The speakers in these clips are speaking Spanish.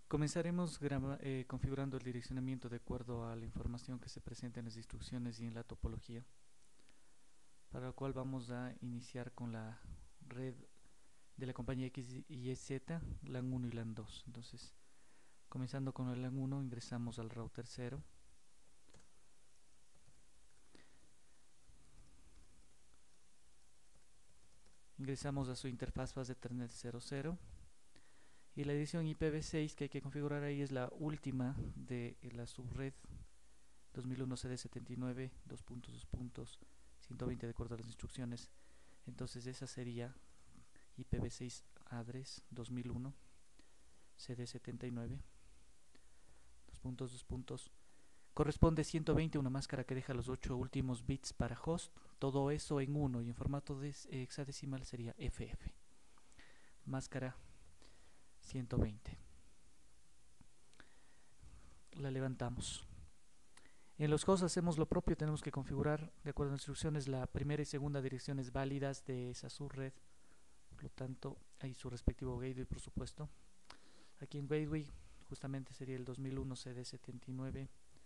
Comenzaremos configurando el direccionamiento de acuerdo a la información que se presenta en las instrucciones y en la topología, para lo cual vamos a iniciar con la red de la compañía X y Z, LAN 1 y LAN 2. Entonces, comenzando con el LAN 1, ingresamos al router 0. Ingresamos a su interfaz fase Ethernet 00. Y la dirección IPv6 que hay que configurar ahí es la última de la subred 2001 CD79 2.2.120 de acuerdo a las instrucciones. Entonces esa sería IPv6 address 2001 CD79 2.2. Corresponde 120, una máscara que deja los 8 últimos bits para host, todo eso en 1 y en formato de hexadecimal sería FF. Máscara 120. La levantamos. En los hosts hacemos lo propio, tenemos que configurar de acuerdo a las instrucciones la primera y segunda direcciones válidas de esa subred, por lo tanto hay su respectivo gateway, por supuesto. Aquí en gateway justamente sería el 2001 CD79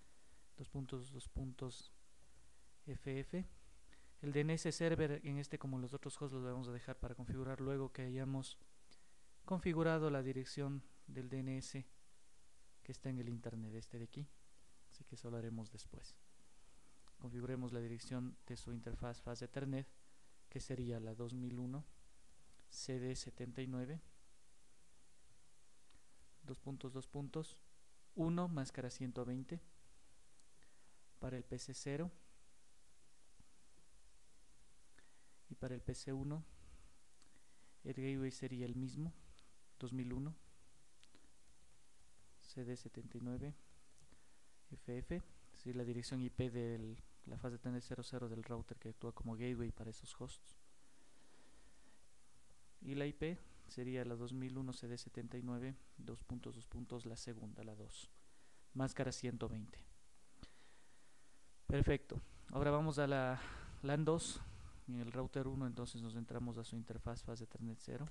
2.2.FF. El DNS server en este, como en los otros hosts, lo vamos a dejar para configurar luego que hayamos configurado la dirección del DNS que está en el internet de aquí, así que eso lo haremos después. Configuremos la dirección de su interfaz fase Ethernet, que sería la 2001 CD79 2.2.1 máscara 120 para el PC0, y para el PC1 el gateway sería el mismo, 2001 CD79 FF, es la dirección IP de la fase Ethernet 00 del router que actúa como gateway para esos hosts. Y la IP sería la 2001 CD79 2.2. La segunda, la 2, máscara 120. Perfecto. Ahora vamos a la LAN 2. En el router 1 entonces nos entramos a su interfaz fase Ethernet 0.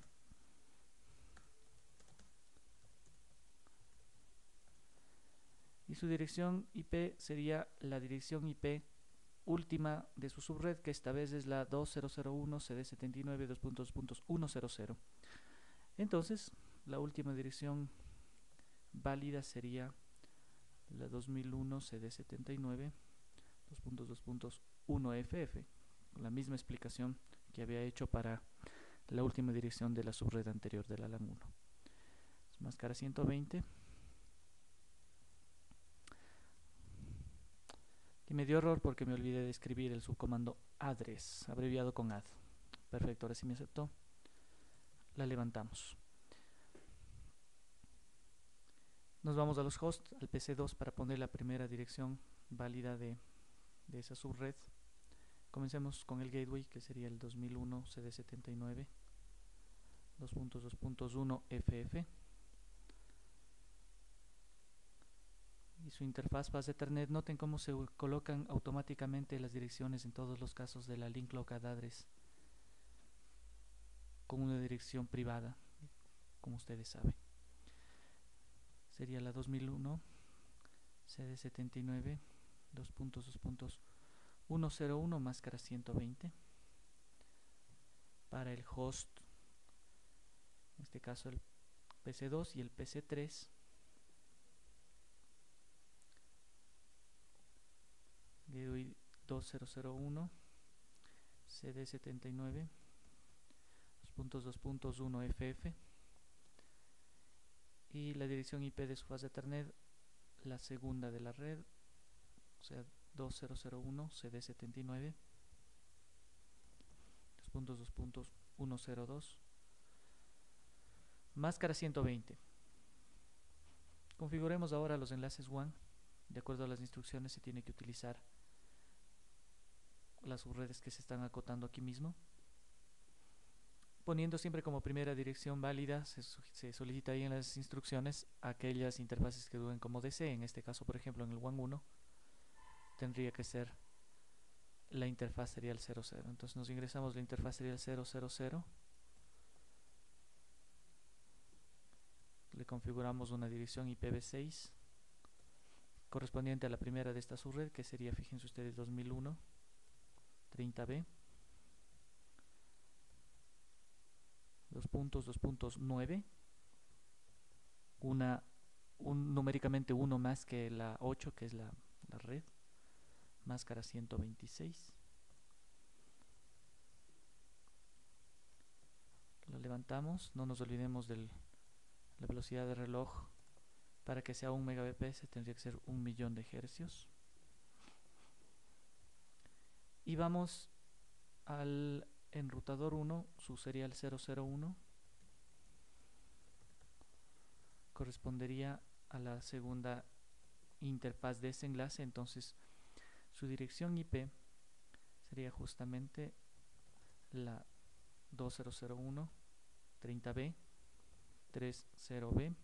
Y su dirección IP sería la dirección IP última de su subred, que esta vez es la 2001 CD79 2.2.100. Entonces la última dirección válida sería la 2001 CD79 2.2.1FF, la misma explicación que había hecho para la última dirección de la subred anterior de la LAN 1. Máscara 120. Y me dio error porque me olvidé de escribir el subcomando address, abreviado con add. Perfecto, ahora sí me aceptó. La levantamos. Nos vamos a los hosts, al PC2, para poner la primera dirección válida de esa subred. Comencemos con el gateway, que sería el 2001 CD79 2.2.1FF. Y su interfaz fase Ethernet. Noten cómo se colocan automáticamente las direcciones en todos los casos de la link local address con una dirección privada, como ustedes saben. Sería la 2001 CD79 2.2.101 máscara 120 para el host, en este caso el PC2 y el PC3. Gateway 2001 CD79 2.2.1FF y la dirección IP de su fase Ethernet, la segunda de la red, o sea 2001 CD79 2.2.102 máscara 120. Configuremos ahora los enlaces WAN. De acuerdo a las instrucciones se tiene que utilizar las subredes que se están acotando aquí mismo, poniendo siempre como primera dirección válida. Se solicita ahí en las instrucciones aquellas interfaces que duden como DC. En este caso, por ejemplo, en el WAN 1 tendría que ser la interfaz serial 00. Entonces nos ingresamos la interfaz serial 000, le configuramos una dirección IPv6 correspondiente a la primera de esta subred, que sería, fíjense ustedes, 2001 30b 2.2.9, numéricamente uno más que la 8, que es la red, máscara 126. Lo levantamos, no nos olvidemos de la velocidad de reloj. Para que sea 1 megabps tendría que ser 1.000.000 de hercios. Y vamos al enrutador 1, su serial 001 correspondería a la segunda interfaz de ese enlace. Entonces su dirección IP sería justamente la 2001 30b 30b.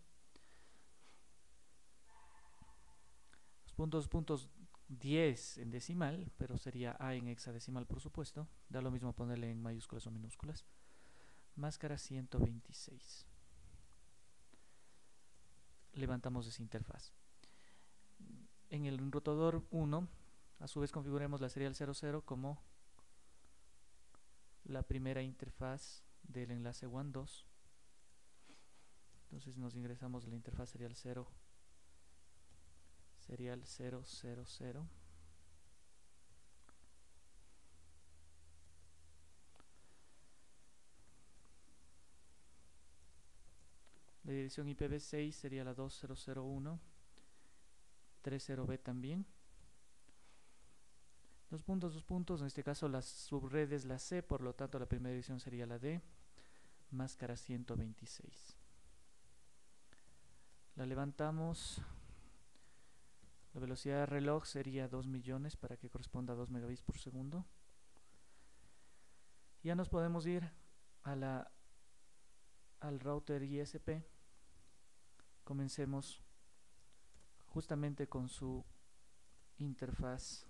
Los puntos 10 en decimal, pero sería A en hexadecimal, por supuesto. Da lo mismo ponerle en mayúsculas o minúsculas. Máscara 126. Levantamos esa interfaz. En el enrutador 1, a su vez configuremos la serial 00 como la primera interfaz del enlace WAN 2. Entonces nos ingresamos a la interfaz serial 0, serial 000. La dirección IPv6 sería la 2001 30b también. Dos puntos, en este caso la subred es la C, por lo tanto la primera dirección sería la D, máscara 126. La levantamos. La velocidad de reloj sería 2 millones para que corresponda a 2 megabits por segundo. Ya nos podemos ir a al router ISP. Comencemos justamente con su interfaz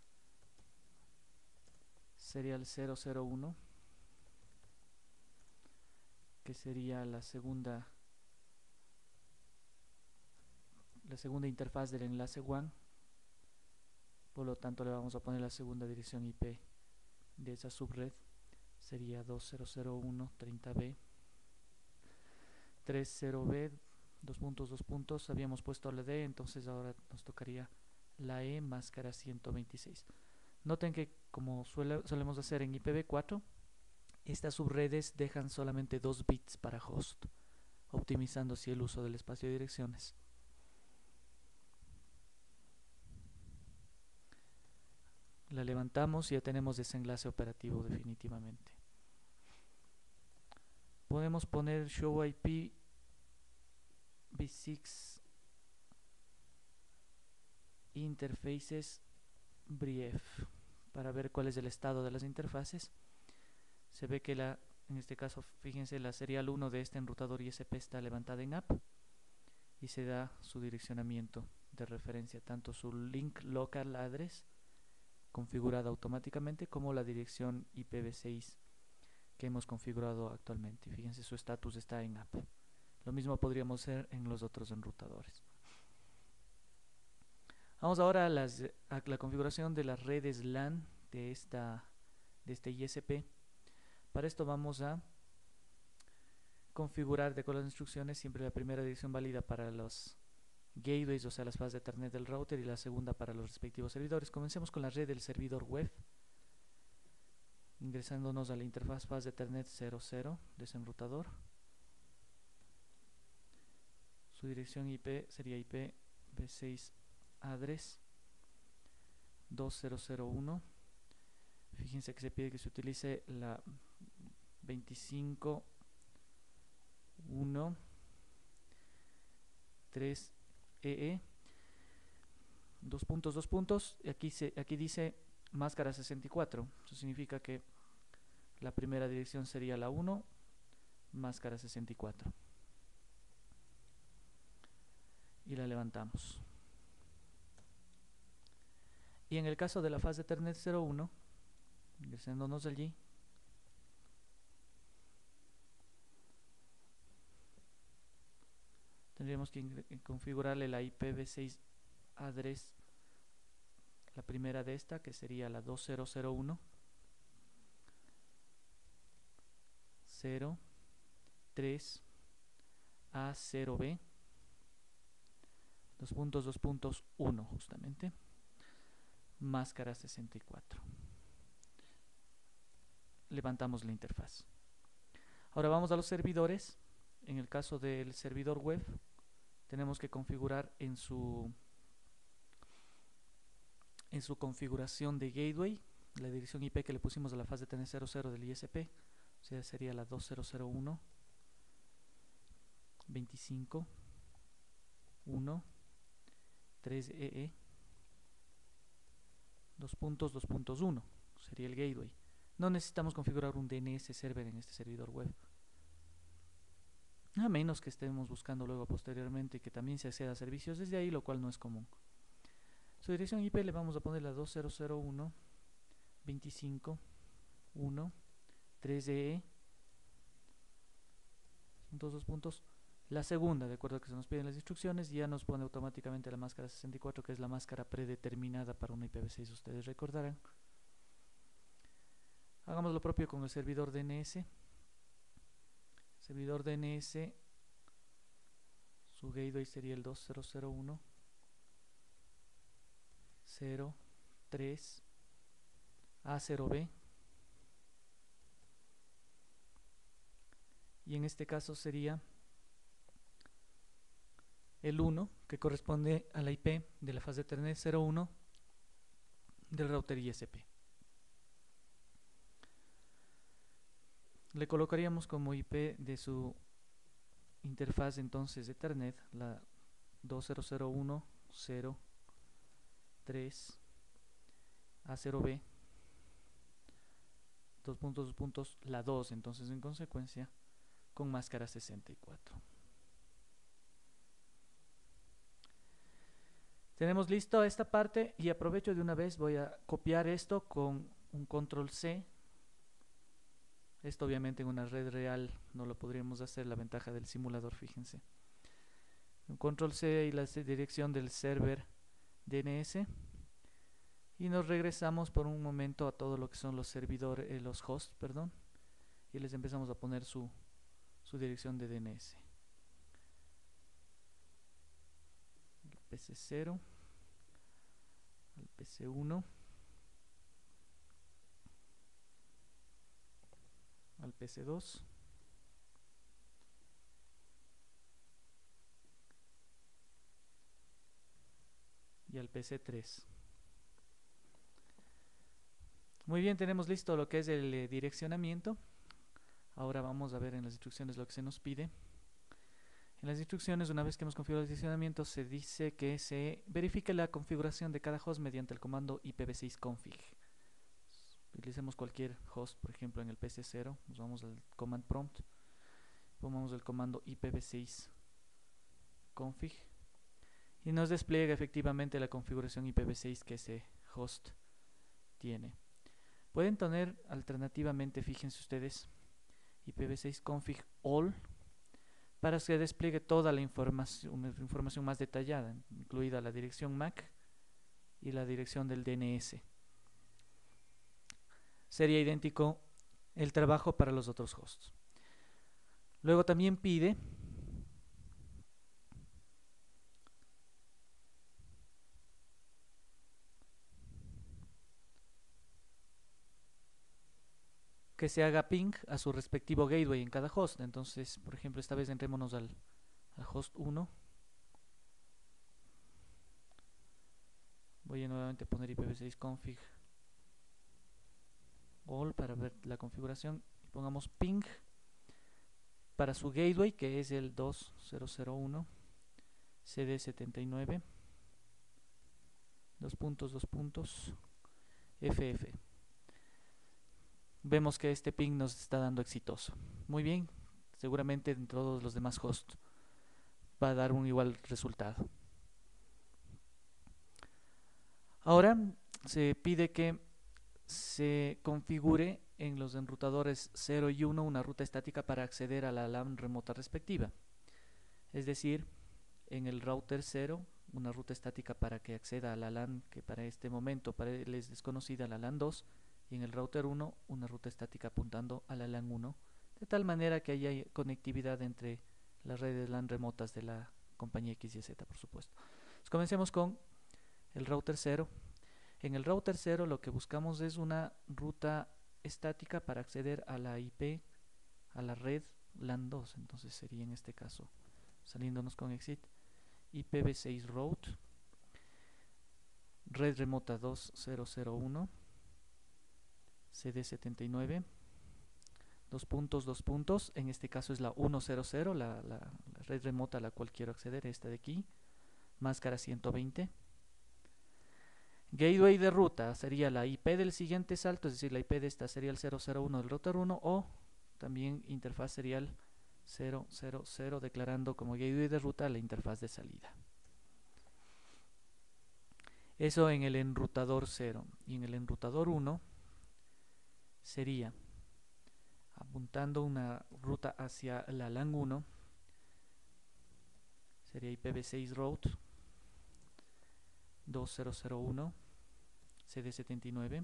serial 001, que sería la segunda interfaz del enlace WAN. Por lo tanto le vamos a poner la segunda dirección IP de esa subred, sería 2001 30b 30b 2.2. Habíamos puesto la D, entonces ahora nos tocaría la E, máscara 126. Noten que, como solemos hacer en IPv4, estas subredes dejan solamente 2 bits para host, optimizando así el uso del espacio de direcciones. La levantamos y ya tenemos ese enlace operativo definitivamente. Podemos poner show IP v6 interfaces brief para ver cuál es el estado de las interfaces. Se ve que en este caso, fíjense, la serial 1 de este enrutador ISP está levantada en app y se da su direccionamiento de referencia, tanto su link local address configurada automáticamente como la dirección IPv6 que hemos configurado actualmente. Fíjense, su estatus está en app. Lo mismo podríamos hacer en los otros enrutadores. Vamos ahora a la configuración de las redes LAN de este ISP. Para esto vamos a configurar, de acuerdo a las instrucciones, siempre la primera dirección válida para los gateways, o sea, las fases de Ethernet del router, y la segunda para los respectivos servidores. Comencemos con la red del servidor web, ingresándonos a la interfaz fase de Ethernet 00 de ese enrutador. Su dirección IP sería IPv6 address 2001. Fíjense que se pide que se utilice la 25.1.3EE. Dos puntos. Y aquí dice máscara 64. Eso significa que la primera dirección sería la 1, máscara 64. Y la levantamos. Y en el caso de la fase de Ethernet 01, ingresándonos allí, tendríamos que configurarle la IPv6 address, la primera de esta, que sería la 2001 0 3 A0B 2.2.1 justamente, máscara 64. Levantamos la interfaz. Ahora vamos a los servidores. En el caso del servidor web, tenemos que configurar en su configuración de gateway la dirección IP que le pusimos a la fase TN00 del ISP, o sea, sería la 2001 25 1 3EE 2.2.1 sería el gateway. No necesitamos configurar un DNS server en este servidor web, a menos que estemos buscando luego posteriormente que también se acceda a servicios desde ahí, lo cual no es común. Su dirección IP le vamos a poner la 2001 25 1 3EE 2 puntos. La segunda, de acuerdo a que se nos piden las instrucciones, ya nos pone automáticamente la máscara 64, que es la máscara predeterminada para una IPv6, ustedes recordarán. Hagamos lo propio con el servidor DNS. Servidor DNS, su gateway sería el 2001 0 3 A0B, y en este caso sería el 1, que corresponde a la IP de la fase de Ethernet 01 del router ISP. Le colocaríamos como IP de su interfaz entonces de Ethernet la 2001 0 3 A0B 2.2 la 2, entonces en consecuencia con máscara 64. Tenemos listo esta parte y aprovecho de una vez, voy a copiar esto con un control C. Esto obviamente en una red real no lo podríamos hacer, la ventaja del simulador, fíjense. Un control C y la dirección del server DNS. Y nos regresamos por un momento a todo lo que son los servidores, los hosts, perdón. Y les empezamos a poner su dirección de DNS. El PC0, el PC1, al PC2, y al PC3. Muy bien, tenemos listo lo que es el direccionamiento. Ahora vamos a ver en las instrucciones lo que se nos pide. En las instrucciones, una vez que hemos configurado el direccionamiento, se dice que se verifique la configuración de cada host mediante el comando IPv6 config. Utilicemos cualquier host, por ejemplo en el PC0, nos vamos al command prompt, pongamos el comando IPv6 config y nos despliega efectivamente la configuración IPv6 que ese host tiene. Pueden tener alternativamente, fíjense ustedes, IPv6 config all para que despliegue toda la información más detallada, incluida la dirección MAC y la dirección del DNS. Sería idéntico el trabajo para los otros hosts. Luego también pide que se haga ping a su respectivo gateway en cada host. Entonces, por ejemplo, esta vez entrémonos al host 1. Voy a nuevamente poner IPv6 config all para ver la configuración. Y pongamos ping para su gateway, que es el 2001 CD79 2.2. Vemos que este ping nos está dando exitoso. Muy bien, seguramente en todos los demás hosts va a dar un igual resultado. Ahora se pide que se configure en los enrutadores 0 y 1 una ruta estática para acceder a la LAN remota respectiva. Es decir, en el router 0 una ruta estática para que acceda a la LAN que para este momento para él es desconocida, la LAN 2, y en el router 1 una ruta estática apuntando a la LAN 1, de tal manera que haya conectividad entre las redes LAN remotas de la compañía XYZ, por supuesto. Entonces, comencemos con el router 0. En el router 0 lo que buscamos es una ruta estática para acceder a la IP, a la red LAN 2. Entonces sería en este caso, saliéndonos con exit, IPv6 route, red remota 2001, CD79, dos puntos, en este caso es la 100, la red remota a la cual quiero acceder, esta de aquí, máscara 120. Gateway de ruta sería la IP del siguiente salto, es decir, la IP de esta sería el 001 del router 1, o también interfaz serial 000, declarando como gateway de ruta la interfaz de salida. Eso en el enrutador 0. Y en el enrutador 1 sería apuntando una ruta hacia la LAN 1, sería IPv6 route 2001 CD79,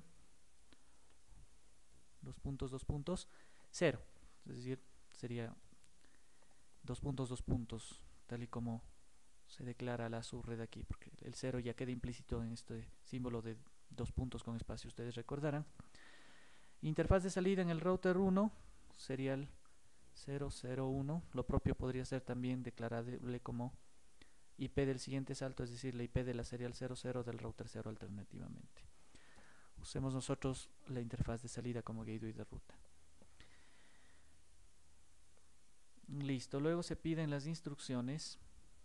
dos puntos, 0, es decir, sería dos puntos, tal y como se declara la subred aquí, porque el 0 ya queda implícito en este símbolo de dos puntos con espacio, ustedes recordarán. Interfaz de salida en el router 1 sería el 001, lo propio podría ser también declarable como IP del siguiente salto, es decir, la IP de la serial 00 del router 0 alternativamente. Usemos nosotros la interfaz de salida como gateway de ruta. Listo, luego se piden las instrucciones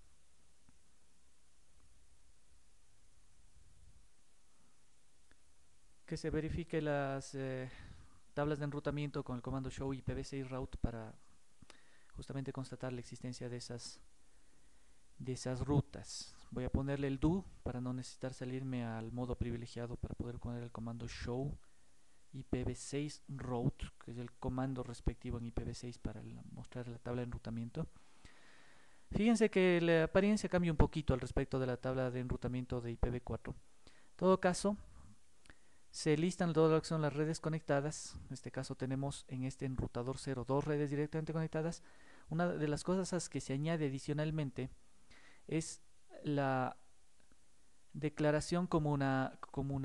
que se verifique las tablas de enrutamiento con el comando show IPv6 route para justamente constatar la existencia de esas rutas. Voy a ponerle el do para no necesitar salirme al modo privilegiado para poder poner el comando show IPv6 route, que es el comando respectivo en IPv6 para mostrar la tabla de enrutamiento. Fíjense que la apariencia cambia un poquito al respecto de la tabla de enrutamiento de IPv4. En todo caso, se listan todas lo que son las redes conectadas. En este caso tenemos en este enrutador 0 dos redes directamente conectadas. Una de las cosas que se añade adicionalmente es la declaración como una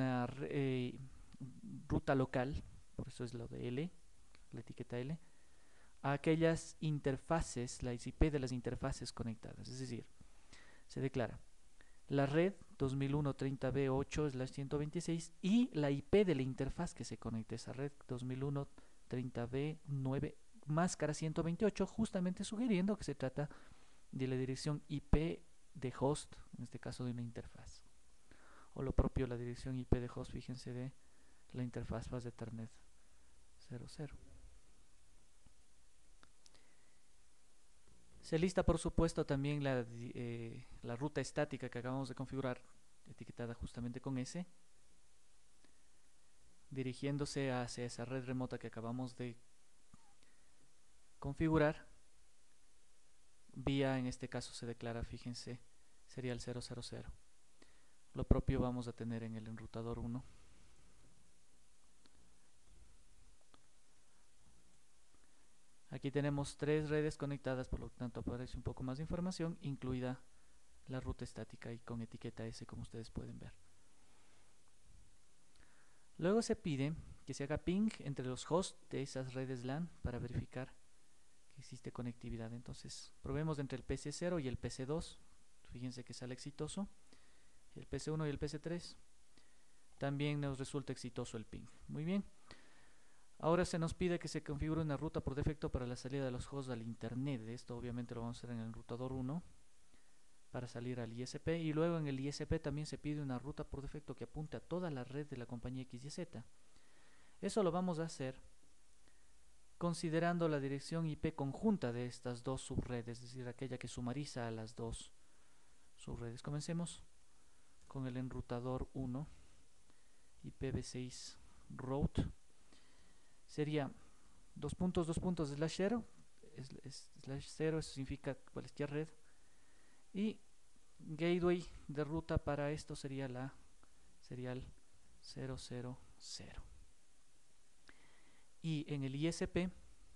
ruta local, por eso es lo de L, la etiqueta L, a aquellas interfaces, la IP de las interfaces conectadas. Es decir, se declara la red 2001.30b8/126 y la IP de la interfaz que se conecta a esa red 2001.30b9 máscara 128, justamente sugiriendo que se trata de la dirección IP de host, en este caso de una interfaz. O lo propio la dirección IP de host, fíjense, de la interfaz base de Ethernet 00. Se lista por supuesto también la ruta estática que acabamos de configurar, etiquetada justamente con S, dirigiéndose hacia esa red remota que acabamos de configurar. Vía, en este caso se declara, fíjense, sería el 000. Lo propio vamos a tener en el enrutador 1. Aquí tenemos tres redes conectadas, por lo tanto aparece un poco más de información, incluida la ruta estática y con etiqueta S, como ustedes pueden ver. Luego se pide que se haga ping entre los hosts de esas redes LAN para verificar que existe conectividad. Entonces probemos entre el PC0 y el PC2. Fíjense que sale exitoso. El PC1 y el PC3 también nos resulta exitoso el ping. Muy bien. Ahora se nos pide que se configure una ruta por defecto para la salida de los hosts al internet. Esto obviamente lo vamos a hacer en el enrutador 1 para salir al ISP, y luego en el ISP también se pide una ruta por defecto que apunte a toda la red de la compañía XYZ. Eso lo vamos a hacer considerando la dirección IP conjunta de estas dos subredes, es decir, aquella que sumariza a las dos subredes. Comencemos con el enrutador 1, IPv6 route. Sería //0, slash 0, eso significa cualquier red, y gateway de ruta para esto sería la serial 000. Y en el ISP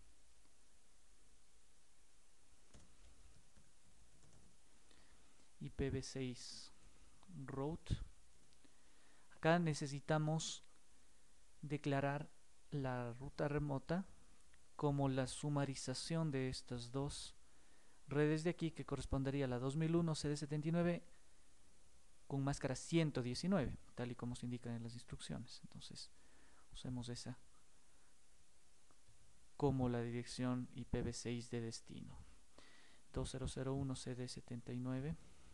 IPv6 route, acá necesitamos declarar la ruta remota como la sumarización de estas dos redes de aquí, que correspondería a la 2001 CD79 con máscara 119, tal y como se indican en las instrucciones. Entonces usemos esa como la dirección IPv6 de destino. 2001 CD79,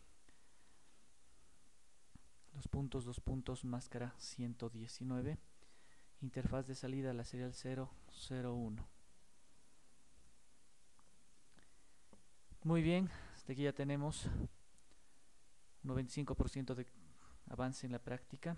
dos puntos, máscara 119, interfaz de salida a la serial 001. Muy bien, hasta aquí ya tenemos un 95% de avance en la práctica.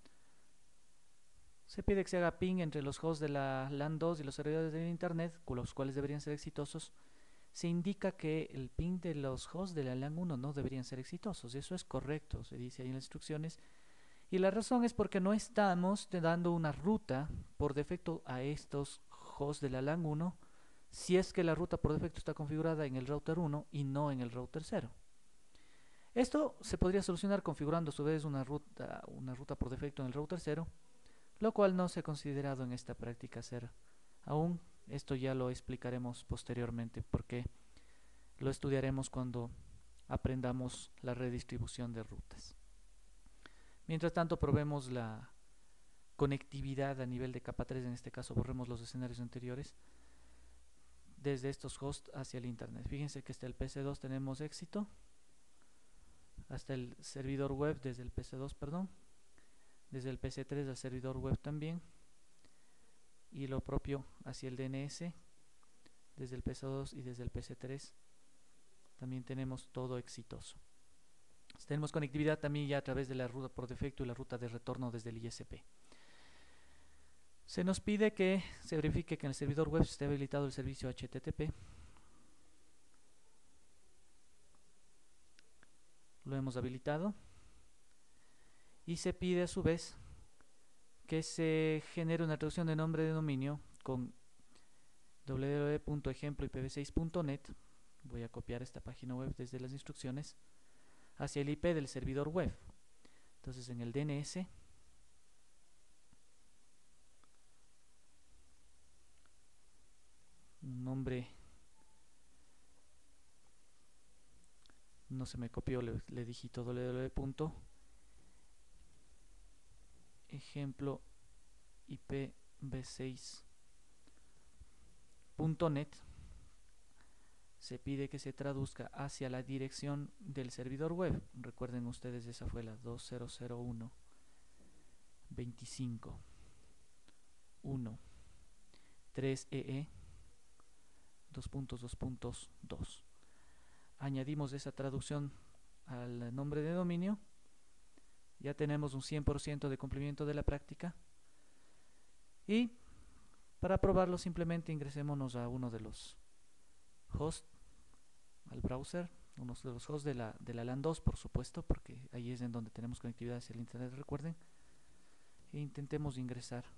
Se pide que se haga ping entre los hosts de la LAN 2 y los servidores de internet, con los cuales deberían ser exitosos. Se indica que el ping de los hosts de la LAN 1 no deberían ser exitosos. Eso es correcto, se dice ahí en las instrucciones. Y la razón es porque no estamos dando una ruta por defecto a estos hosts de la LAN 1, si es que la ruta por defecto está configurada en el router 1 y no en el router 0. Esto se podría solucionar configurando a su vez una ruta por defecto en el router 0, lo cual no se ha considerado en esta práctica hacer aún. Esto ya lo explicaremos posteriormente porque lo estudiaremos cuando aprendamos la redistribución de rutas. Mientras tanto, probemos la conectividad a nivel de capa 3, en este caso borremos los escenarios anteriores, desde estos hosts hacia el internet. Fíjense que hasta el PC2 tenemos éxito, hasta el servidor web desde el PC2, perdón, desde el PC3 al servidor web también, y lo propio hacia el DNS desde el PC2 y desde el PC3 también tenemos todo exitoso. Tenemos conectividad también ya a través de la ruta por defecto y la ruta de retorno desde el ISP. Se nos pide que se verifique que en el servidor web esté habilitado el servicio HTTP. Lo hemos habilitado. Y se pide a su vez que se genere una traducción de nombre de dominio con www.ejemploipv6.net. Voy a copiar esta página web desde las instrucciones hacia el IP del servidor web. Entonces en el DNS un nombre, no se me copió, le digito www.ejemploipv6.net. Se pide que se traduzca hacia la dirección del servidor web. Recuerden ustedes, esa fue la 2001.25.1.3ee 2.2.2. Añadimos esa traducción al nombre de dominio. Ya tenemos un 100% de cumplimiento de la práctica. Y para probarlo simplemente ingresémonos a uno de los hosts, al browser, uno de los hosts de la LAN 2, por supuesto, porque ahí es en donde tenemos conectividad hacia el internet, recuerden. E intentemos ingresar